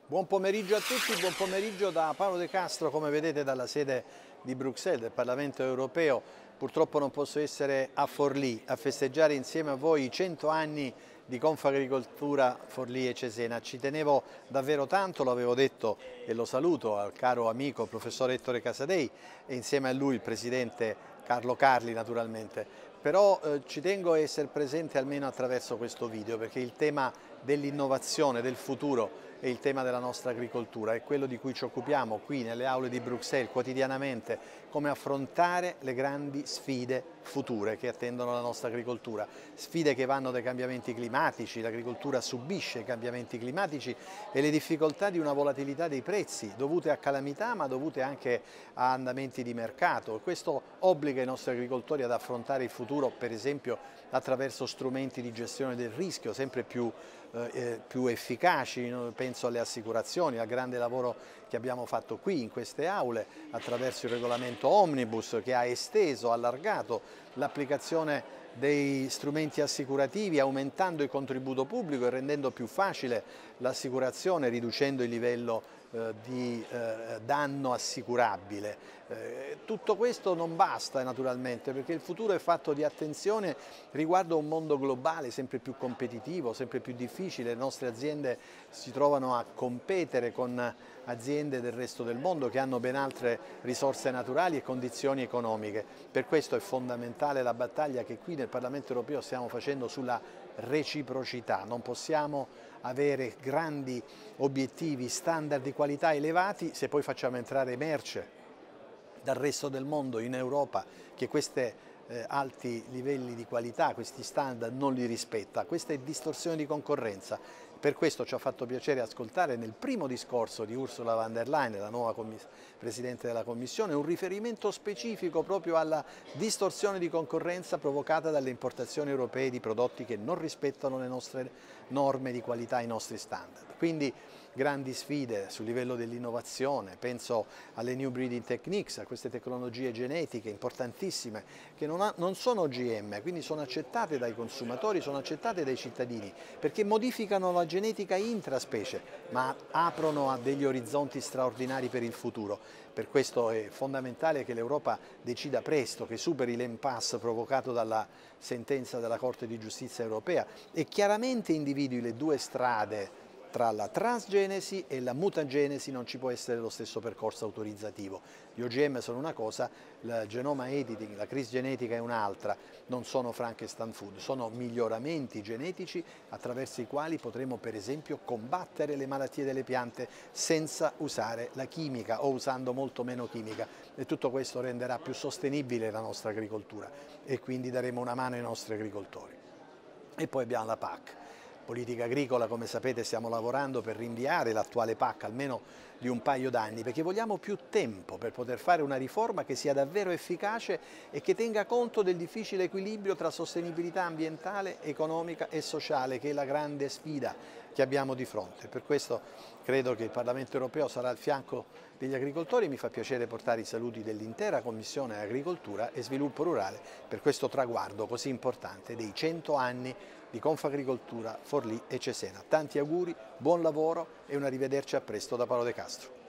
Buon pomeriggio a tutti, buon pomeriggio da Paolo De Castro, come vedete dalla sede di Bruxelles del Parlamento europeo. Purtroppo non posso essere a Forlì a festeggiare insieme a voi i 100 anni di Confagricoltura Forlì e Cesena. Ci tenevo davvero tanto, lo avevo detto e lo saluto al caro amico professor Ettore Casadei e insieme a lui il presidente Carlo Carli naturalmente. Però ci tengo a essere presente almeno attraverso questo video perché il tema dell'innovazione, del futuro e il tema della nostra agricoltura è quello di cui ci occupiamo qui nelle aule di Bruxelles quotidianamente, come affrontare le grandi sfide future che attendono la nostra agricoltura, sfide che vanno dai cambiamenti climatici, l'agricoltura subisce i cambiamenti climatici e le difficoltà di una volatilità dei prezzi dovute a calamità ma dovute anche a andamenti di mercato. Questo obbliga i nostri agricoltori ad affrontare il futuro per esempio attraverso strumenti di gestione del rischio sempre più efficaci, penso alle assicurazioni, al grande lavoro che abbiamo fatto qui in queste aule attraverso il regolamento Omnibus che ha esteso, allargato l'applicazione dei strumenti assicurativi aumentando il contributo pubblico e rendendo più facile l'assicurazione, riducendo il livello di danno assicurabile. Tutto questo non basta naturalmente perché il futuro è fatto di attenzione riguardo a un mondo globale sempre più competitivo, sempre più difficile, le nostre aziende si trovano a competere con aziende del resto del mondo che hanno ben altre risorse naturali e condizioni economiche. Per questo è fondamentale la battaglia che qui nel Parlamento europeo stiamo facendo sulla reciprocità. Non possiamo avere grandi obiettivi, standard di qualità elevati se poi facciamo entrare merce dal resto del mondo in Europa che questi alti livelli di qualità, questi standard non li rispetta. Questa è distorsione di concorrenza. Per questo ci ha fatto piacere ascoltare nel primo discorso di Ursula von der Leyen, la nuova Presidente della Commissione, un riferimento specifico proprio alla distorsione di concorrenza provocata dalle importazioni europee di prodotti che non rispettano le nostre norme di qualità, i nostri standard. Quindi grandi sfide sul livello dell'innovazione, penso alle new breeding techniques, a queste tecnologie genetiche importantissime che non sono OGM, quindi sono accettate dai consumatori, sono accettate dai cittadini perché modificano la genetica intraspecie ma aprono a degli orizzonti straordinari per il futuro. Per questo è fondamentale che l'Europa decida presto, che superi l'impasse provocato dalla sentenza della Corte di Giustizia europea e chiaramente individui le due strade tra la transgenesi e la mutagenesi. Non ci può essere lo stesso percorso autorizzativo. Gli OGM sono una cosa, il genoma editing, la crisi genetica è un'altra, non sono Frankenstein food, sono miglioramenti genetici attraverso i quali potremo per esempio combattere le malattie delle piante senza usare la chimica o usando molto meno chimica e tutto questo renderà più sostenibile la nostra agricoltura e quindi daremo una mano ai nostri agricoltori. E poi abbiamo la PAC. Politica agricola, come sapete stiamo lavorando per rinviare l'attuale PAC almeno di un paio d'anni perché vogliamo più tempo per poter fare una riforma che sia davvero efficace e che tenga conto del difficile equilibrio tra sostenibilità ambientale, economica e sociale che è la grande sfida che abbiamo di fronte. Per questo credo che il Parlamento europeo sarà al fianco degli agricoltori e mi fa piacere portare i saluti dell'intera Commissione Agricoltura e Sviluppo Rurale per questo traguardo così importante dei 100 anni di Confagricoltura Forlì e Cesena. Tanti auguri, buon lavoro e un arrivederci a presto da Paolo De Castro.